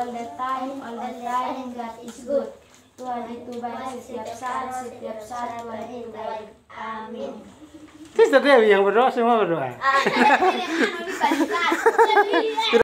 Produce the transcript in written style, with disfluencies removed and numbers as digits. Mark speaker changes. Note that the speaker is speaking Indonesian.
Speaker 1: all the time, God is good. Tuhan itu baik setiap saat Tuhan itu baik. Amin.
Speaker 2: Sister Dewi yang berdoa, semua berdoa.